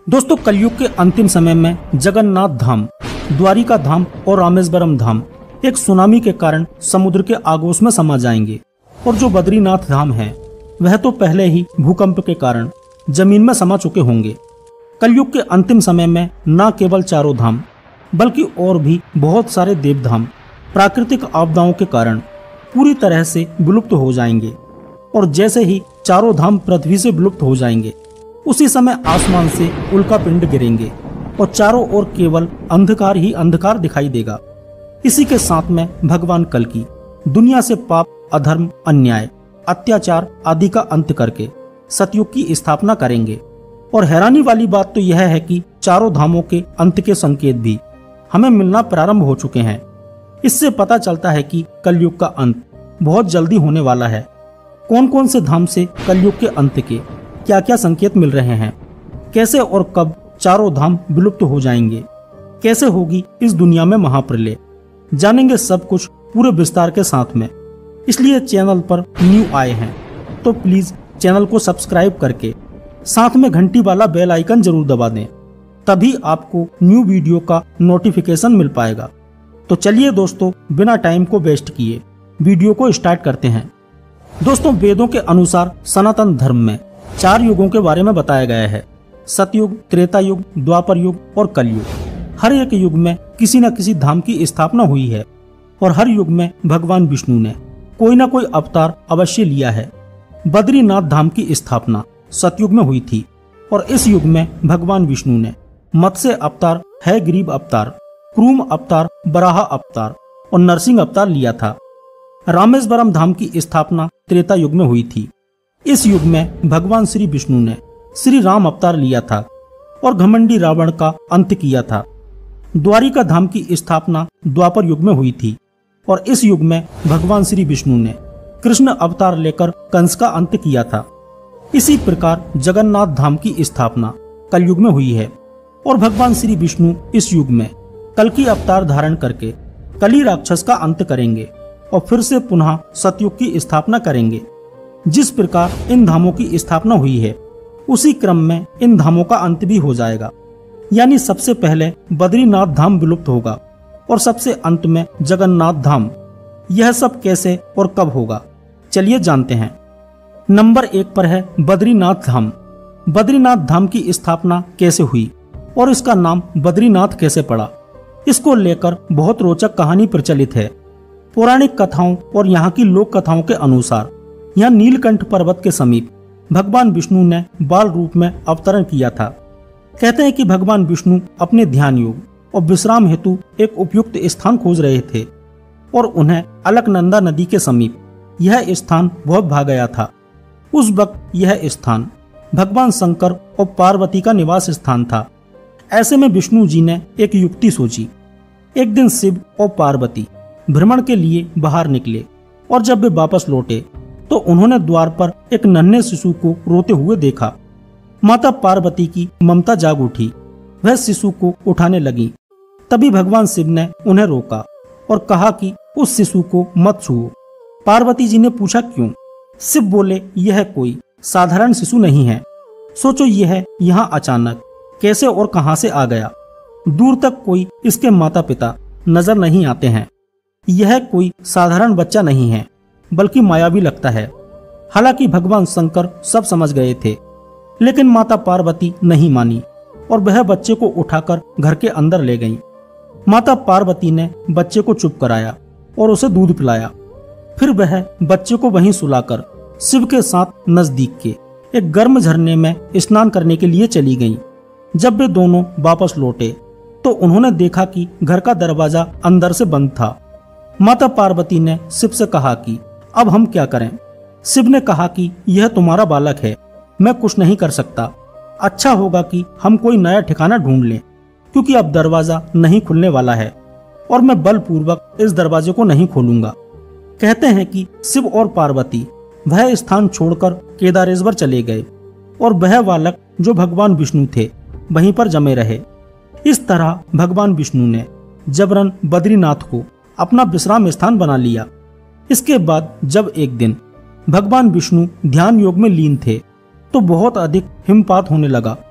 दोस्तों, कलयुग के अंतिम समय में जगन्नाथ धाम, द्वारिका धाम और रामेश्वरम धाम एक सुनामी के कारण समुद्र के आगोश में समा जाएंगे। और जो बद्रीनाथ धाम है वह तो पहले ही भूकंप के कारण जमीन में समा चुके होंगे। कलयुग के अंतिम समय में न केवल चारों धाम बल्कि और भी बहुत सारे देवधाम प्राकृतिक आपदाओं के कारण पूरी तरह से विलुप्त हो जाएंगे। और जैसे ही चारों धाम पृथ्वी से विलुप्त हो जाएंगे उसी समय आसमान से उल्कापिंड गिरेंगे और चारों ओर केवल अंधकार ही अंधकार दिखाई देगा। इसी के साथ में भगवान कल्कि दुनिया से पाप, अधर्म, अन्याय, अत्याचार आदि का अंत करके सतयुग की स्थापना करेंगे। और हैरानी वाली बात तो यह है कि चारों धामों के अंत के संकेत भी हमें मिलना प्रारंभ हो चुके हैं। इससे पता चलता है कि कलयुग का अंत बहुत जल्दी होने वाला है। कौन कौन से धाम से कलयुग के अंत के क्या क्या संकेत मिल रहे हैं, कैसे और कब चारों धाम विलुप्त हो जाएंगे, कैसे होगी इस दुनिया में महाप्रलय, जानेंगे सब कुछ पूरे विस्तार के साथ में। इसलिए चैनल पर न्यू आए हैं तो प्लीज चैनल को सब्सक्राइब करके साथ में घंटी वाला बेल आइकन जरूर दबा दें, तभी आपको न्यू वीडियो का नोटिफिकेशन मिल पाएगा। तो चलिए दोस्तों, बिना टाइम को वेस्ट किए वीडियो को स्टार्ट करते हैं। दोस्तों, वेदों के अनुसार सनातन धर्म में 4 युगों के बारे में बताया गया है: सतयुग, त्रेता युग, द्वापर युग और कलयुग। हर एक युग में किसी न किसी धाम की स्थापना हुई है और हर युग में भगवान विष्णु ने कोई न कोई अवतार अवश्य लिया है। बद्रीनाथ धाम की स्थापना सतयुग में हुई थी और इस युग में भगवान विष्णु ने मत्स्य अवतार, हयग्रीव अवतार, क्रूम अवतार, बराह अवतार और नरसिंह अवतार लिया था। रामेश्वरम धाम की स्थापना त्रेता युग में हुई थी। इस युग में भगवान श्री विष्णु ने श्री राम अवतार लिया था और घमंडी रावण का अंत किया था। द्वारिका धाम की स्थापना द्वापर युग में हुई थी और इस युग में भगवान श्री विष्णु ने कृष्ण अवतार लेकर कंस का अंत किया था। इसी प्रकार जगन्नाथ धाम की स्थापना कलयुग में हुई है और भगवान श्री विष्णु इस युग में कल्कि अवतार धारण करके कली राक्षस का अंत करेंगे और फिर से पुनः सतयुग की स्थापना करेंगे। जिस प्रकार इन धामों की स्थापना हुई है उसी क्रम में इन धामों का अंत भी हो जाएगा। यानी सबसे पहले बद्रीनाथ धाम विलुप्त होगा और सबसे अंत में जगन्नाथ धाम। यह सब कैसे और कब होगा, चलिए जानते हैं। नंबर 1 पर है बद्रीनाथ धाम। बद्रीनाथ धाम की स्थापना कैसे हुई और इसका नाम बद्रीनाथ कैसे पड़ा, इसको लेकर बहुत रोचक कहानी प्रचलित है। पौराणिक कथाओं और यहाँ की लोक कथाओं के अनुसार यहाँ नीलकंठ पर्वत के समीप भगवान विष्णु ने बाल रूप में अवतरण किया था। कहते हैं कि भगवान विष्णु अपने ध्यान योग और विश्राम हेतु एक उपयुक्त स्थान खोज रहे थे और उन्हें अलकनंदा नदी के समीप यह स्थान बहुत भा गया था। उस वक्त यह स्थान भगवान शंकर और पार्वती का निवास स्थान था। ऐसे में विष्णु जी ने एक युक्ति सोची। एक दिन शिव और पार्वती भ्रमण के लिए बाहर निकले और जब वे वापस लौटे तो उन्होंने द्वार पर एक नन्हे शिशु को रोते हुए देखा। माता पार्वती की ममता जाग उठी, वह शिशु को उठाने लगी। तभी भगवान शिव ने उन्हें रोका और कहा कि उस शिशु को मत छुओ। पार्वती जी ने पूछा क्यों? शिव बोले, यह कोई साधारण शिशु नहीं है। सोचो, यह यहाँ अचानक कैसे और कहां से आ गया। दूर तक कोई इसके माता पिता नजर नहीं आते हैं। यह कोई साधारण बच्चा नहीं है बल्कि मायावी लगता है। हालांकि भगवान शंकर सब समझ गए थे, लेकिन माता पार्वती नहीं मानी और वह बच्चे को उठाकर घर के अंदर ले गईं। माता पार्वती ने बच्चे को चुप कराया और उसे दूध पिलाया। फिर वह बच्चे को वहीं सुलाकर शिव के साथ नजदीक के एक गर्म झरने में स्नान करने के लिए चली गईं। जब वे दोनों वापस लौटे तो उन्होंने देखा कि घर का दरवाजा अंदर से बंद था। माता पार्वती ने शिव से कहा कि अब हम क्या करें? शिव ने कहा कि यह तुम्हारा बालक है, मैं कुछ नहीं कर सकता। अच्छा होगा कि हम कोई नया ठिकाना ढूंढ लें, क्योंकि अब दरवाजा नहीं खुलने वाला है और मैं बलपूर्वक इस दरवाजे को नहीं खोलूंगा। कहते हैं कि शिव और पार्वती वह स्थान छोड़कर केदारेश्वर चले गए और वह बालक जो भगवान विष्णु थे वहीं पर जमे रहे। इस तरह भगवान विष्णु ने जबरन बद्रीनाथ को अपना विश्राम स्थान बना लिया। इसके बाद जब एक दिन भगवान विष्णु ध्यान योग में लीन थे तो बहुत अधिक हिमपात होने लगा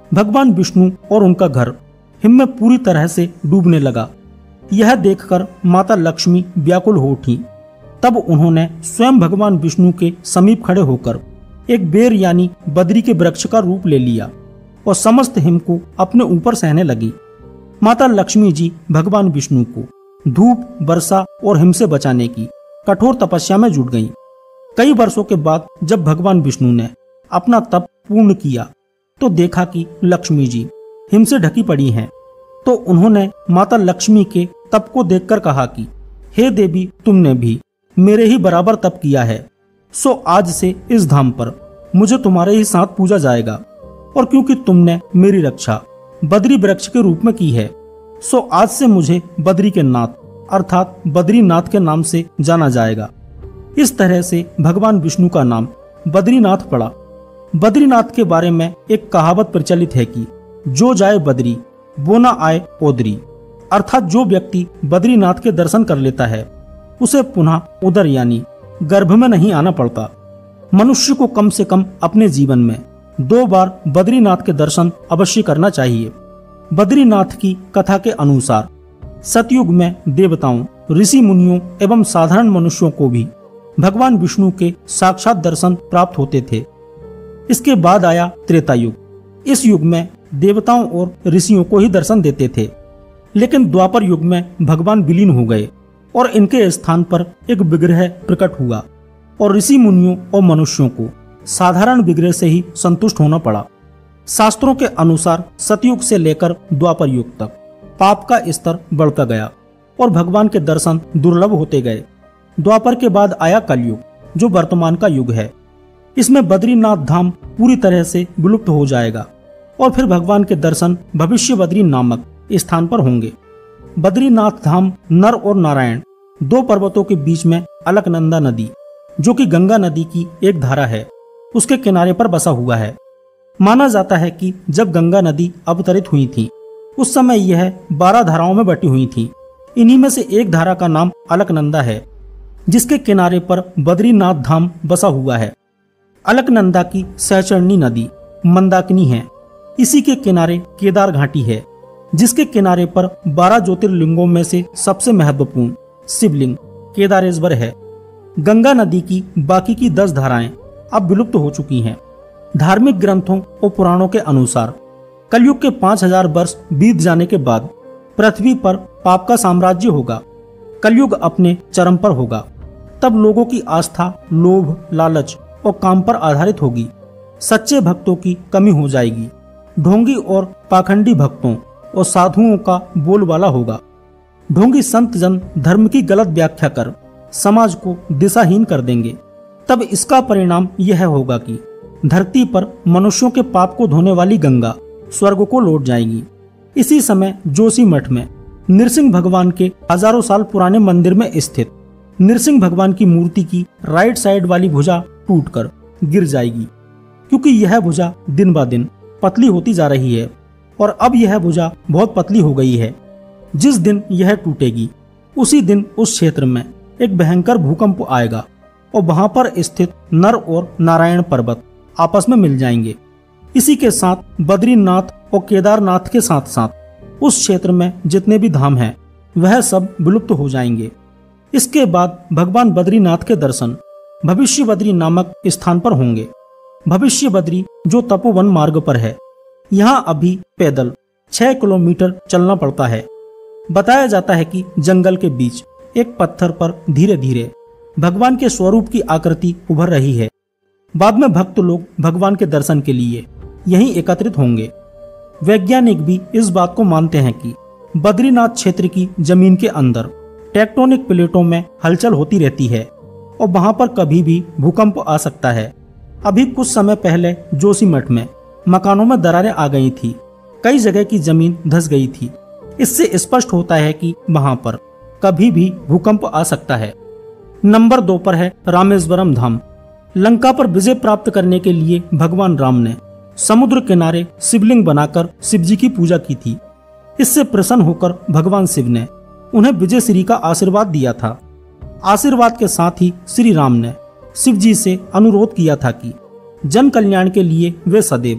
भगवान विष्णु और उनका घर हिम में पूरी तरह से डूबने लगा। यह देखकर माता लक्ष्मी व्याकुल हो उठी। तब उन्होंने स्वयं भगवान विष्णु के समीप खड़े होकर एक बेर यानी बद्री के वृक्ष का रूप ले लिया और समस्त हिम को अपने ऊपर सहने लगी। माता लक्ष्मी जी भगवान विष्णु को धूप, वर्षा और हिम से बचाने की कठोर तपस्या में जुट गईं। कई वर्षों के बाद जब भगवान विष्णु ने अपना तप पूर्ण किया तो देखा कि लक्ष्मी जी हिम से ढकी पड़ी हैं। तो उन्होंने माता लक्ष्मी के तप को देखकर कहा कि हे देवी, तुमने भी मेरे ही बराबर तप किया है, सो आज से इस धाम पर मुझे तुम्हारे ही साथ पूजा जाएगा। और क्योंकि तुमने मेरी रक्षा बद्री वृक्ष के रूप में की है, सो आज से मुझे बद्री के नाथ अर्थात बद्रीनाथ के नाम से जाना जाएगा। इस तरह से भगवान विष्णु का नाम बद्रीनाथ पड़ा। बद्रीनाथ के बारे में एक कहावत प्रचलित है कि जो जाए बद्री वो ना आए ओदरी, अर्थात जो व्यक्ति बद्रीनाथ के दर्शन कर लेता है उसे पुनः उदर यानी गर्भ में नहीं आना पड़ता। मनुष्य को कम से कम अपने जीवन में 2 बार बद्रीनाथ के दर्शन अवश्य करना चाहिए। बद्रीनाथ की कथा के अनुसार सतयुग में देवताओं, ऋषि मुनियों एवं साधारण मनुष्यों को भी भगवान विष्णु के साक्षात दर्शन प्राप्त होते थे। इसके बाद आया त्रेता युग। इस युग में देवताओं और ऋषियों को ही दर्शन देते थे, लेकिन द्वापर युग में भगवान विलीन हो गए और इनके स्थान पर एक विग्रह प्रकट हुआ और ऋषि मुनियों और मनुष्यों को साधारण विग्रह से ही संतुष्ट होना पड़ा। शास्त्रों के अनुसार सतयुग से लेकर द्वापर युग तक पाप का स्तर बढ़ता गया और भगवान के दर्शन दुर्लभ होते गए। द्वापर के बाद आया कलयुग, जो वर्तमान का युग है। इसमें बद्रीनाथ धाम पूरी तरह से विलुप्त हो जाएगा और फिर भगवान के दर्शन भविष्य बद्री नामक स्थान पर होंगे। बद्रीनाथ धाम नर और नारायण 2 पर्वतों के बीच में अलकनंदा नदी, जो कि गंगा नदी की एक धारा है, उसके किनारे पर बसा हुआ है। माना जाता है कि जब गंगा नदी अवतरित हुई थी उस समय यह 12 धाराओं में बटी हुई थी। इन्हीं में से एक धारा का नाम अलकनंदा है, जिसके किनारे पर बद्रीनाथ धाम बसा हुआ है। अलकनंदा की सहचरणी नदी मंदाकिनी है। इसी के किनारे केदार घाटी है, जिसके किनारे पर 12 ज्योतिर्लिंगों में से सबसे महत्वपूर्ण शिवलिंग केदारेश्वर है। गंगा नदी की बाकी की 10 धाराएं अब विलुप्त हो चुकी हैं। धार्मिक ग्रंथों और पुराणों के अनुसार कलयुग के 5000 वर्ष बीत जाने के बाद पृथ्वी पर पाप का साम्राज्य होगा। कलयुग अपने चरम पर होगा। तब लोगों की आस्था लोभ, लालच और काम पर आधारित होगी। सच्चे भक्तों की कमी हो जाएगी। ढोंगी और पाखंडी भक्तों और साधुओं का बोलबाला होगा। ढोंगी संत जन धर्म की गलत व्याख्या कर समाज को दिशाहीन कर देंगे। तब इसका परिणाम यह होगा कि धरती पर मनुष्यों के पाप को धोने वाली गंगा स्वर्ग को लौट जाएगी। इसी समय जोशी मठ में नृसिंह भगवान के हजारों साल पुराने मंदिर में स्थित नृसिंह भगवान की मूर्ति की राइट साइड वाली भुजा टूटकर गिर जाएगी, क्योंकि यह भुजा दिन ब दिन पतली होती जा रही है और अब यह भुजा बहुत पतली हो गई है। जिस दिन यह टूटेगी उसी दिन उस क्षेत्र में एक भयंकर भूकंप आएगा और वहां पर स्थित नर और नारायण पर्वत आपस में मिल जाएंगे। इसी के साथ बद्रीनाथ और केदारनाथ के साथ साथ उस क्षेत्र में जितने भी धाम हैं वह सब विलुप्त हो जाएंगे। इसके बाद भगवान बद्रीनाथ के दर्शन भविष्य बद्री नामक स्थान पर होंगे। भविष्य बद्री जो तपोवन मार्ग पर है, यहाँ अभी पैदल 6 किलोमीटर चलना पड़ता है। बताया जाता है कि जंगल के बीच एक पत्थर पर धीरे धीरे भगवान के स्वरूप की आकृति उभर रही है। बाद में भक्त लोग भगवान के दर्शन के लिए यहीं एकत्रित होंगे। वैज्ञानिक भी इस बात को मानते हैं कि बद्रीनाथ क्षेत्र की जमीन के अंदर टेक्टोनिक प्लेटों में हलचल होती रहती है और वहां पर कभी भी भूकंप आ सकता है। अभी कुछ समय पहले जोशीमठ में मकानों में दरारें आ गई थी। कई जगह की जमीन धंस गई थी। इससे स्पष्ट होता है कि वहां पर कभी भी भूकंप आ सकता है। नंबर 2 पर है रामेश्वरम धाम। लंका पर विजय प्राप्त करने के लिए भगवान राम ने समुद्र किनारे शिवलिंग बनाकर शिवजी की पूजा की थी। इससे प्रसन्न होकर भगवान शिव ने उन्हें विजय श्री का आशीर्वाद दिया था। आशीर्वाद के साथ ही श्री राम ने शिव जी से अनुरोध किया था कि जन कल्याण के लिए वे सदैव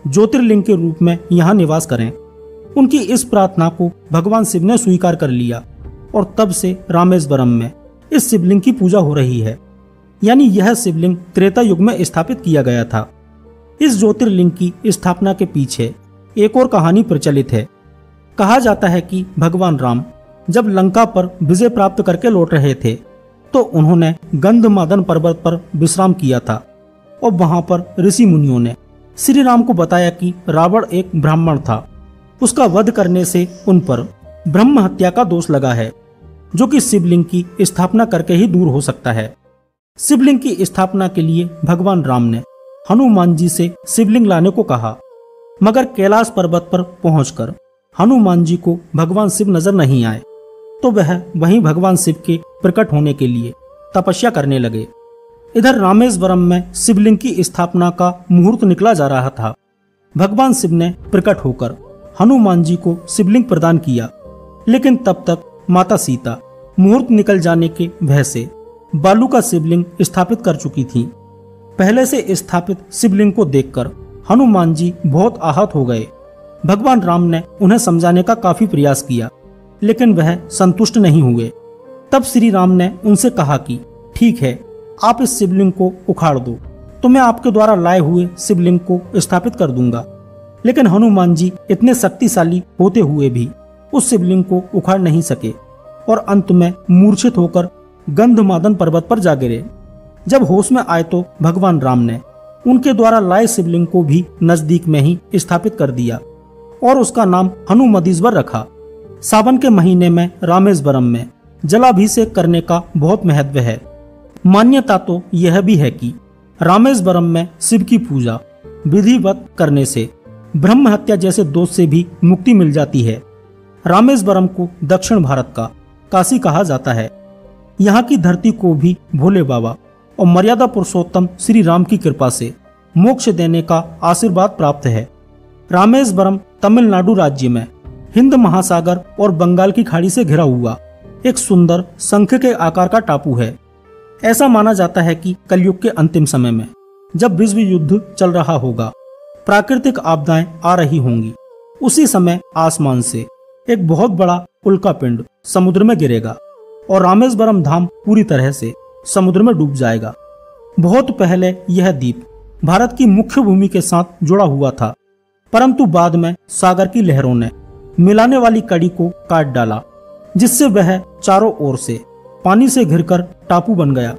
ज्योतिर्लिंग के रूप में यहाँ निवास करें। उनकी इस प्रार्थना को भगवान शिव ने स्वीकार कर लिया और तब से रामेश्वरम में इस शिवलिंग की पूजा हो रही है। यानी यह शिवलिंग त्रेता युग में स्थापित किया गया था। इस ज्योतिर्लिंग की स्थापना के पीछे एक और कहानी प्रचलित है। कहा जाता है कि भगवान राम जब लंका पर विजय प्राप्त करके लौट रहे थे तो उन्होंने गंधमादन पर्वत पर विश्राम किया था और वहां पर ऋषि मुनियों ने श्री राम को बताया कि रावण एक ब्राह्मण था, उसका वध करने से उन पर ब्रह्म हत्या का दोष लगा है, जो कि शिवलिंग की स्थापना करके ही दूर हो सकता है। शिवलिंग की स्थापना के लिए भगवान राम ने हनुमान जी से शिवलिंग लाने को कहा, मगर कैलाश पर्वत पर पहुंचकर हनुमान जी को भगवान शिव नजर नहीं आए, तो वह वहीं भगवान शिव के प्रकट होने के लिए तपस्या करने लगे। इधर रामेश्वरम में शिवलिंग की स्थापना का मुहूर्त निकला जा रहा था। भगवान शिव ने प्रकट होकर हनुमान जी को शिवलिंग प्रदान किया, लेकिन तब तक माता सीता मुहूर्त निकल जाने के भय से बालू का शिवलिंग स्थापित कर चुकी थी। पहले से स्थापित शिवलिंग को देखकर हनुमान जी बहुत आहत हो गए। भगवान राम ने उन्हें समझाने का काफी प्रयास किया, लेकिन वह संतुष्ट नहीं हुए। तब श्री राम ने उनसे कहा कि ठीक है, आप इस शिवलिंग को उखाड़ दो, तो मैं आपके द्वारा लाए हुए शिवलिंग को स्थापित कर दूंगा। लेकिन हनुमान जी इतने शक्तिशाली होते हुए भी उस शिवलिंग को उखाड़ नहीं सके और अंत में मूर्छित होकर गंधमादन पर्वत पर जा गिरे। जब होश में आए तो भगवान राम ने उनके द्वारा लाए शिवलिंग को भी नजदीक में ही स्थापित कर दिया और उसका नाम हनुमदीश्वर रखा। सावन के महीने में रामेश्वरम में जलाभिषेक करने का बहुत महत्व है। मान्यता तो यह भी है कि रामेश्वरम में शिव की पूजा विधिवत करने से ब्रह्म हत्या जैसे दोष से भी मुक्ति मिल जाती है। रामेश्वरम को दक्षिण भारत का काशी कहा जाता है। यहाँ की धरती को भी भोले बाबा और मर्यादा पुरुषोत्तम श्री राम की कृपा से मोक्ष देने का आशीर्वाद प्राप्त है। रामेश्वरम तमिलनाडु राज्य में हिंद महासागर और बंगाल की खाड़ी से घिरा हुआ एक सुंदर शंख के आकार का टापू है। ऐसा माना जाता है कि कलयुग के अंतिम समय में जब विश्व युद्ध चल रहा होगा, प्राकृतिक आपदाएं आ रही होंगी, उसी समय आसमान से एक बहुत बड़ा उल्कापिंड समुद्र में गिरेगा और रामेश्वरम धाम पूरी तरह से समुद्र में डूब जाएगा। बहुत पहले यह द्वीप भारत की मुख्य भूमि के साथ जुड़ा हुआ था, परंतु बाद में सागर की लहरों ने मिलाने वाली कड़ी को काट डाला, जिससे वह चारों ओर से पानी से घिरकर टापू बन गया।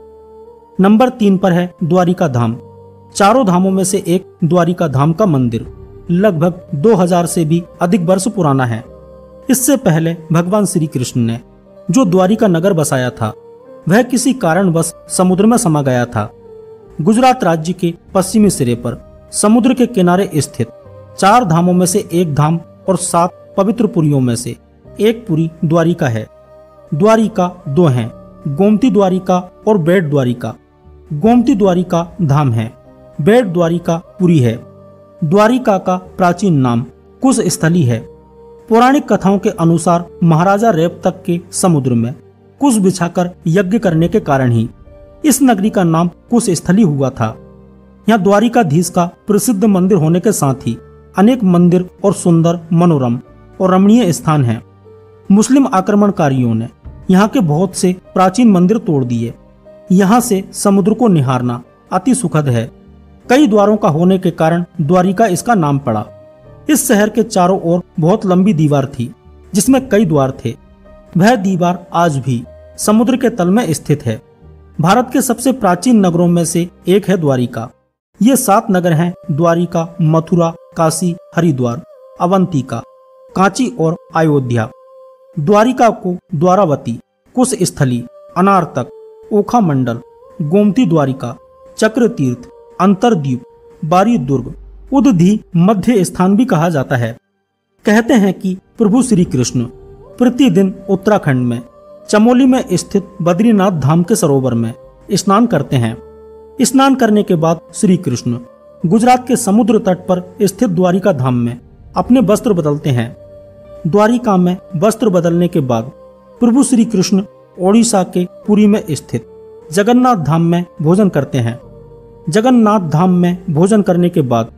नंबर 3 पर है द्वारिका धाम। चारों धामों में से एक द्वारिका धाम का मंदिर लगभग 2000 से भी अधिक वर्ष पुराना है। इससे पहले भगवान श्री कृष्ण ने जो द्वारिका नगर बसाया था, वह किसी कारणवश समुद्र में समा गया था। गुजरात राज्य के पश्चिमी सिरे पर समुद्र के किनारे स्थित 4 धामों में से एक धाम और 7 पवित्र पुरियों में से एक पुरी द्वारिका है। द्वारिका 2 हैं, गोमती द्वारिका और बेट द्वारिका। गोमती द्वारिका धाम है, बेट द्वारिका पुरी है। द्वारिका का प्राचीन नाम कुश स्थली है। पौराणिक कथाओं के अनुसार महाराजा रेवतक के समुद्र में कुश बिछाकर यज्ञ करने के कारण ही इस नगरी का नाम कुश स्थली हुआ था। यहाँ द्वारिकाधीश का प्रसिद्ध मंदिर होने के साथ ही अनेक मंदिर और सुंदर, मनोरम और रमणीय स्थान हैं। मुस्लिम आक्रमणकारियों ने यहाँ के बहुत से प्राचीन मंदिर तोड़ दिए। यहाँ से समुद्र को निहारना अति सुखद है। कई द्वारों का होने के कारण द्वारिका इसका नाम पड़ा। इस शहर के चारों ओर बहुत लंबी दीवार थी, जिसमें कई द्वार थे। वह दीवार आज भी समुद्र के तल में स्थित है। भारत के सबसे प्राचीन नगरों में से एक है द्वारिका। ये 7 नगर हैं: द्वारिका, मथुरा, काशी, हरिद्वार, अवंतिका, कांची और अयोध्या। द्वारिका को द्वारावती, कुश स्थली, अनारतक, ओखा मंडल, गोमती द्वारिका, चक्र तीर्थ, अंतरद्वीप, बारी दुर्ग, उदधी मध्य स्थान भी कहा जाता है। कहते हैं कि प्रभु श्री कृष्ण प्रतिदिन उत्तराखंड में चमोली में स्थित बद्रीनाथ धाम के सरोवर में स्नान करते हैं। स्नान करने के बाद श्री कृष्ण गुजरात के समुद्र तट पर स्थित द्वारिका धाम में अपने वस्त्र बदलते हैं। द्वारिका में वस्त्र बदलने के बाद प्रभु श्री कृष्ण ओडिशा के पुरी में स्थित जगन्नाथ धाम में भोजन करते हैं। जगन्नाथ धाम में भोजन करने के बाद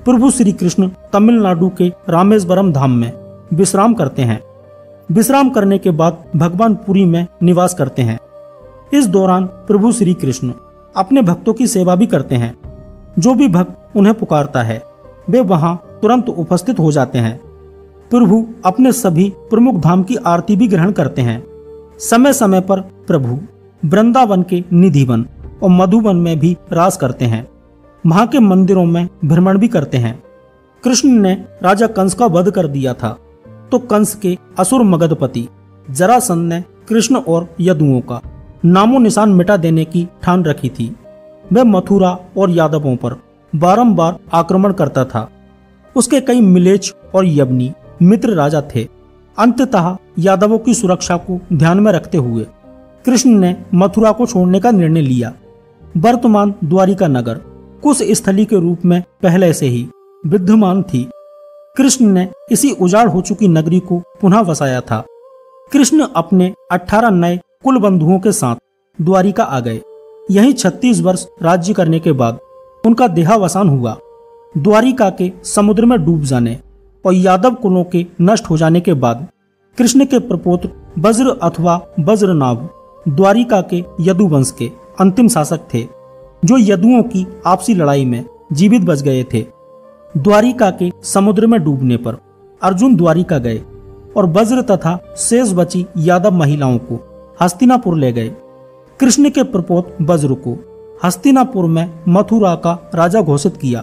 प्रभु श्री कृष्ण तमिलनाडु के रामेश्वरम धाम में विश्राम करते हैं। विश्राम करने के बाद भगवान पुरी में निवास करते हैं। इस दौरान प्रभु श्री कृष्ण अपने भक्तों की सेवा भी करते हैं। जो भी भक्त उन्हें पुकारता है वे वहां तुरंत उपस्थित हो जाते हैं। प्रभु अपने सभी प्रमुख धाम की आरती भी ग्रहण करते हैं। समय समय पर प्रभु वृंदावन के निधिवन और मधुवन में भी रास करते हैं। वहां के मंदिरों में भ्रमण भी करते हैं। कृष्ण ने राजा कंस का वध कर दिया था तो कंस के असुर मगधपति जरासंध ने कृष्ण और यदुओं का नामो निशान मिटा देने की ठान रखी थी। वह मथुरा और यादवों पर बारंबार आक्रमण करता था। उसके कई मिलेच्छ और यवनी मित्र राजा थे। अंततः यादवों की सुरक्षा को ध्यान में रखते हुए कृष्ण ने मथुरा को छोड़ने का निर्णय लिया। वर्तमान द्वारिका नगर कुश स्थली के रूप में पहले से ही विद्यमान थी। कृष्ण ने इसी उजाड़ हो चुकी नगरी को पुनः वसाया था। कृष्ण अपने 18 नए कुल बंधुओं के साथ द्वारिका आ गए। यहीं 36 वर्ष राज्य करने के बाद उनका देहावसान हुआ। द्वारिका के समुद्र में डूब जाने और यादव कुलों के नष्ट हो जाने के बाद कृष्ण के प्रपौत्र वज्र अथवा वज्रनाभ द्वारिका के यदुवंश के अंतिम शासक थे, जो यदुओं की आपसी लड़ाई में जीवित बच गए थे। द्वारिका के समुद्र में डूबने पर अर्जुन द्वारिका गए और वज्र तथा शेष बची यादव महिलाओं को हस्तिनापुर ले गए। कृष्ण के प्रपौत्र वज्र को हस्तिनापुर में मथुरा का राजा घोषित किया।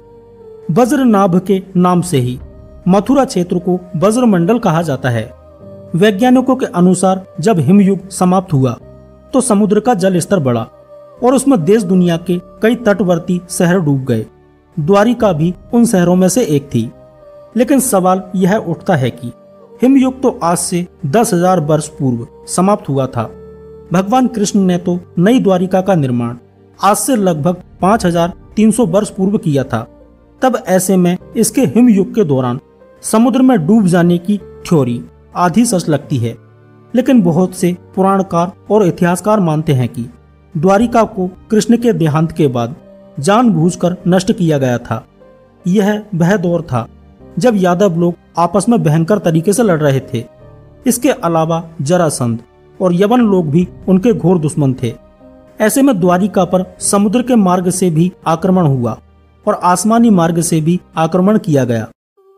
वज्रनाभ के नाम से ही मथुरा क्षेत्र को वज्रमंडल कहा जाता है। वैज्ञानिकों के अनुसार जब हिमयुग समाप्त हुआ तो समुद्र का जल स्तर बढ़ा और उसमें देश दुनिया के कई तटवर्ती शहर डूब गए। द्वारिका भी उन शहरों में से एक थी। लेकिन सवाल यह उठता है कि हिमयुग तो आज से 10,000 वर्ष पूर्व समाप्त हुआ था। भगवान कृष्ण ने तो नई द्वारिका का निर्माण आज से लगभग 5,300 वर्ष पूर्व किया था। तब ऐसे में इसके हिमयुग के दौरान समुद्र में डूब जाने की थ्योरी आधी सच लगती है। लेकिन बहुत से पुराणकार और इतिहासकार मानते हैं कि द्वारिका को कृष्ण के देहांत के बाद जानबूझकर नष्ट किया गया था। यह वह दौर था जब यादव लोग आपस में भयंकर तरीके से लड़ रहे थे। इसके अलावा जरासंध और यवन लोग भी उनके घोर दुश्मन थे। ऐसे में द्वारिका पर समुद्र के मार्ग से भी आक्रमण हुआ और आसमानी मार्ग से भी आक्रमण किया गया।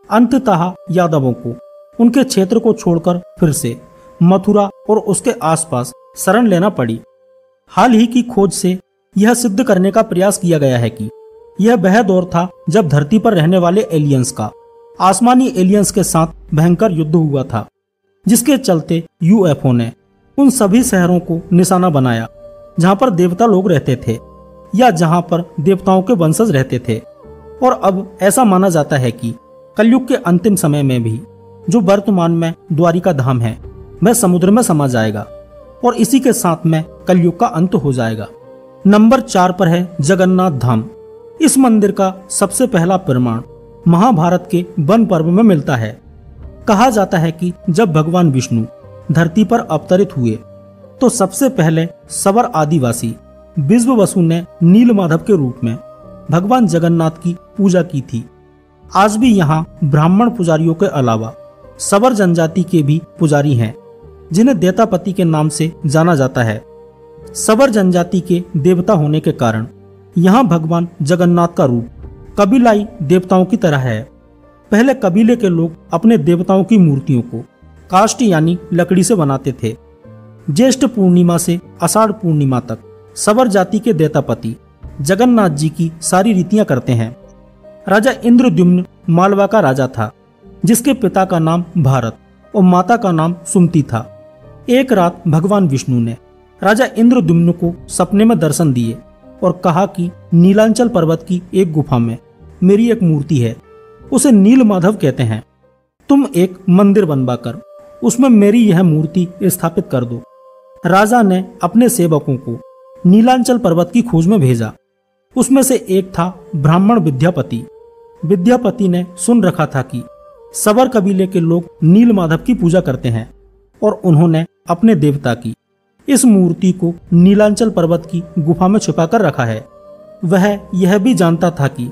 अंततः यादवों को उनके क्षेत्र को छोड़कर फिर से मथुरा और उसके आसपास शरण लेना पड़ी। हाल ही की खोज से यह सिद्ध करने का प्रयास किया गया है कि यह वह दौर था जब धरती पर रहने वाले एलियंस का आसमानी एलियंस के साथ भयंकर युद्ध हुआ था, जिसके चलते यूएफओ ने उन सभी शहरों को निशाना बनाया जहां पर देवता लोग रहते थे या जहां पर देवताओं के वंशज रहते थे। और अब ऐसा माना जाता है कि कलयुग के अंतिम समय में भी जो वर्तमान में द्वारिका धाम है वह समुद्र में समा जाएगा और इसी के साथ में कलयुग का अंत हो जाएगा। नंबर 4 पर है जगन्नाथ धाम। इस मंदिर का सबसे पहला प्रमाण महाभारत के वन पर्व में मिलता है। कहा जाता है कि जब भगवान विष्णु धरती पर अवतरित हुए तो सबसे पहले सवर आदिवासी विश्ववसु ने नीलमाधव के रूप में भगवान जगन्नाथ की पूजा की थी। आज भी यहाँ ब्राह्मण पुजारियों के अलावा सवर जनजाति के भी पुजारी हैं, जिन्हें देवतापति के नाम से जाना जाता है। सवर जनजाति के देवता होने के कारण यहाँ भगवान जगन्नाथ का रूप कबीलाई देवताओं की तरह है। पहले कबीले के लोग अपने देवताओं की मूर्तियों को काष्ठ यानी लकड़ी से बनाते थे। ज्येष्ठ पूर्णिमा से आषाढ़ पूर्णिमा तक सवर जाति के देवतापति जगन्नाथ जी की सारी रीतियां करते हैं। राजा इंद्रद्युम्न मालवा का राजा था, जिसके पिता का नाम भारत और माता का नाम सुमति था। एक रात भगवान विष्णु ने राजा इंद्रद्युम्न को सपने में दर्शन दिए और कहा कि नीलांचल पर्वत की एक गुफा में मेरी एक मूर्ति है, उसे नीलमाधव कहते हैं। तुम एक मंदिर बनवाकर उसमें मेरी यह मूर्ति स्थापित कर दो। राजा ने अपने सेवकों को नीलांचल पर्वत की खोज में भेजा। उसमें से एक था ब्राह्मण विद्यापति। विद्यापति ने सुन रखा था कि सवर कबीले के लोग नीलमाधव की पूजा करते हैं और उन्होंने अपने देवता की इस मूर्ति को नीलांचल पर्वत की गुफा में छिपा कर रखा है। वह यह भी जानता था कि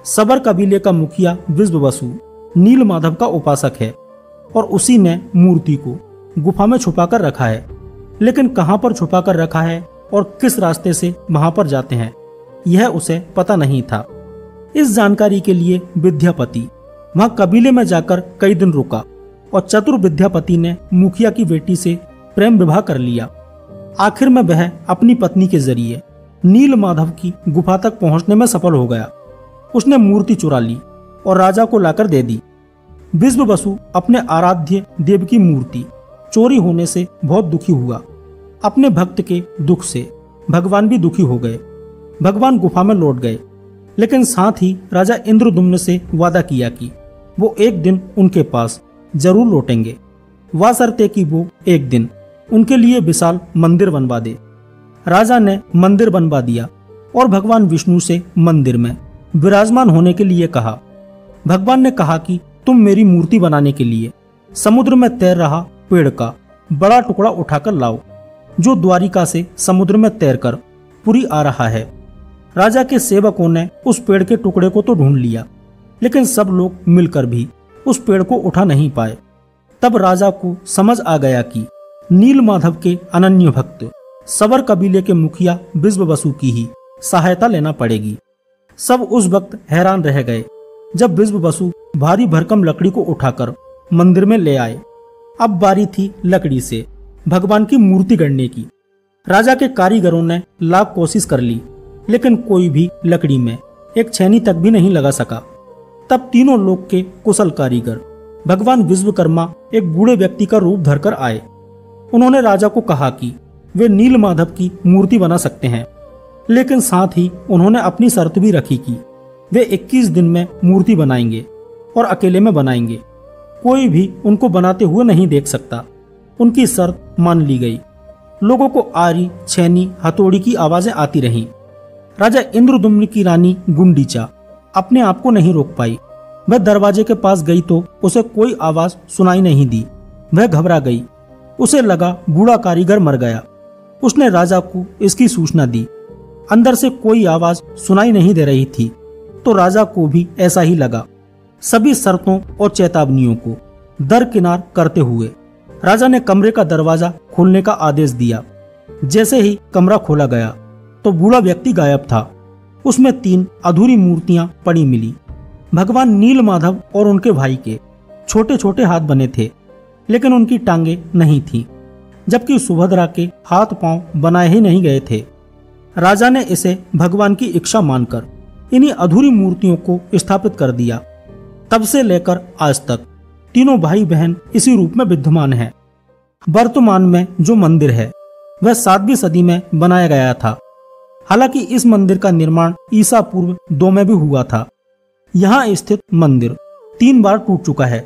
सबर कबीले का मुखिया विश्ववसु नील माधव का उपासक है और उसी ने मूर्ति को गुफा में छुपा कर रखा है। लेकिन कहां पर छुपा कर रखा है और किस रास्ते से वहां पर जाते हैं, यह उसे पता नहीं था। इस जानकारी के लिए विद्यापति वहां कबीले में जाकर कई दिन रुका और चतुर विद्यापति ने मुखिया की बेटी से प्रेम विवाह कर लिया। आखिर में वह अपनी पत्नी के जरिए नील माधव की गुफा तक पहुंचने में सफल हो गया। उसने मूर्ति चुरा ली और राजा को लाकर दे दी। विश्ववसु अपने आराध्य देव की मूर्ति चोरी होने से बहुत दुखी हुआ। अपने भक्त के दुख से भगवान भी दुखी हो गए। भगवान गुफा में लौट गए, लेकिन साथ ही राजा इंद्रदुम्न से वादा किया कि वो एक दिन उनके पास जरूर लौटेंगे। वह शर्त है कि वो एक दिन उनके लिए विशाल मंदिर बनवा दे। राजा ने मंदिर बनवा दिया और भगवान विष्णु से मंदिर में विराजमान होने के लिए कहा। भगवान ने कहा कि तुम मेरी मूर्ति बनाने के लिए समुद्र में तैर रहा पेड़ का बड़ा टुकड़ा उठाकर लाओ, जो द्वारिका से समुद्र में तैरकर पुरी आ रहा है। राजा के सेवकों ने उस पेड़ के टुकड़े को तो ढूंढ लिया, लेकिन सब लोग मिलकर भी उस पेड़ को उठा नहीं पाए। तब राजा को समझ आ गया कि नील माधव के अनन्य भक्त सबर कबीले के मुखिया विश्ववसु की ही सहायता लेना पड़ेगी। सब उस वक्त हैरान रह गए जब विश्ववसु भारी भरकम लकड़ी को उठाकर मंदिर में ले आए। अब बारी थी लकड़ी से भगवान की मूर्ति गढ़ने की। राजा के कारीगरों ने लाख कोशिश कर ली, लेकिन कोई भी लकड़ी में एक छेनी तक भी नहीं लगा सका। तब तीनों लोग के कुशल कारीगर भगवान विश्वकर्मा एक बूढ़े व्यक्ति का रूप धरकर आए। उन्होंने राजा को कहा कि वे नील माधव की मूर्ति बना सकते हैं, लेकिन साथ ही उन्होंने अपनी शर्त भी रखी कि वे 21 दिन में मूर्ति बनाएंगे और अकेले में बनाएंगे। कोई भी उनको बनाते हुए नहीं देख सकता। उनकी शर्त मान ली गई। लोगों को आरी, छेनी, हथौड़ी की आवाजें आती रहीं। राजा इंद्रदुम्न की रानी गुंडीचा अपने आप को नहीं रोक पाई। वह दरवाजे के पास गई तो उसे कोई आवाज सुनाई नहीं दी। वह घबरा गई। उसे लगा बूढ़ा कारीगर मर गया। उसने राजा को इसकी सूचना दी। अंदर से कोई आवाज सुनाई नहीं दे रही थी, तो राजा को भी ऐसा ही लगा। सभी शर्तों और चेतावनियों को दरकिनार करते हुए राजा ने कमरे का दरवाजा खोलने का आदेश दिया। जैसे ही कमरा खोला गया तो बूढ़ा व्यक्ति गायब था। उसमें 3 अधूरी मूर्तियां पड़ी मिली। भगवान नील माधव और उनके भाई के छोटे छोटे हाथ बने थे, लेकिन उनकी टांगे नहीं थीं, जबकि सुभद्रा के हाथ पांव बनाए ही नहीं गए थे। राजा ने इसे भगवान की इच्छा मानकर इन्हीं अधूरी मूर्तियों को स्थापित कर दिया। तब से लेकर आज तक तीनों भाई बहन इसी रूप में विद्यमान हैं। वर्तमान में जो मंदिर है वह 7वीं सदी में बनाया गया था। हालांकि इस मंदिर का निर्माण ईसा पूर्व 2 में भी हुआ था। यहाँ स्थित मंदिर 3 बार टूट चुका है।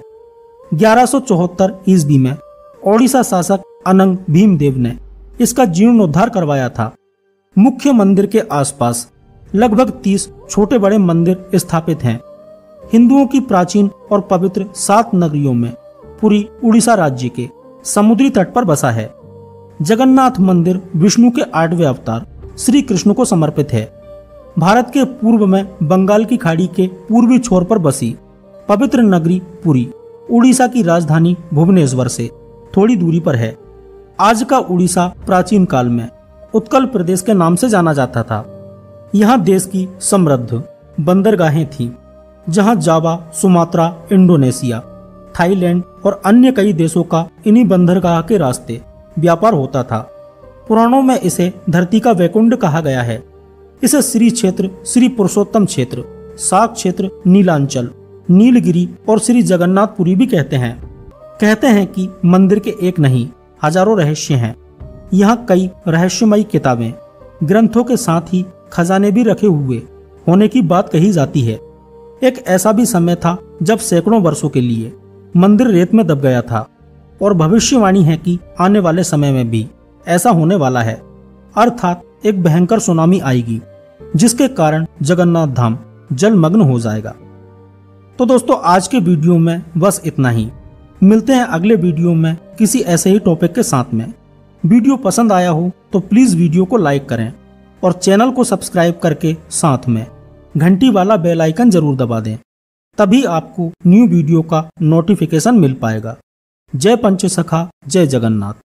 1174 ईस्वी में ओडिशा शासक अनंग भीमदेव ने इसका जीर्णोद्धार करवाया था। मुख्य मंदिर के आसपास लगभग 30 छोटे बड़े मंदिर स्थापित हैं। हिंदुओं की प्राचीन और पवित्र 7 नगरियों में पुरी उड़ीसा राज्य के समुद्री तट पर बसा है। जगन्नाथ मंदिर विष्णु के 8वें अवतार श्री कृष्ण को समर्पित है। भारत के पूर्व में बंगाल की खाड़ी के पूर्वी छोर पर बसी पवित्र नगरी पुरी उड़ीसा की राजधानी भुवनेश्वर से थोड़ी दूरी पर है। आज का उड़ीसा प्राचीन काल में उत्कल प्रदेश के नाम से जाना जाता था। यहाँ देश की समृद्ध बंदरगाहें थीं, जहाँ जावा, सुमात्रा, इंडोनेशिया, थाईलैंड और अन्य कई देशों का इन्हीं बंदरगाह के रास्ते व्यापार होता था। पुराणों में इसे धरती का वैकुंठ कहा गया है। इसे श्री क्षेत्र, श्री पुरुषोत्तम क्षेत्र, साग क्षेत्र, नीलांचल, नीलगिरी और श्री जगन्नाथपुरी भी कहते हैं। कहते हैं कि मंदिर के एक नहीं हजारों रहस्य हैं। यहाँ कई रहस्यमयी किताबें, ग्रंथों के साथ ही खजाने भी रखे हुए होने की बात कही जाती है। एक ऐसा भी समय था जब सैकड़ों वर्षों के लिए मंदिर रेत में दब गया था और भविष्यवाणी है कि आने वाले समय में भी ऐसा होने वाला है। अर्थात एक भयंकर सुनामी आएगी जिसके कारण जगन्नाथ धाम जलमग्न हो जाएगा। तो दोस्तों, आज के वीडियो में बस इतना ही। मिलते हैं अगले वीडियो में किसी ऐसे ही टॉपिक के साथ में। वीडियो पसंद आया हो तो प्लीज वीडियो को लाइक करें और चैनल को सब्सक्राइब करके साथ में घंटी वाला बेल आइकन जरूर दबा दें, तभी आपको न्यू वीडियो का नोटिफिकेशन मिल पाएगा। जय पंचसखा, जय जगन्नाथ।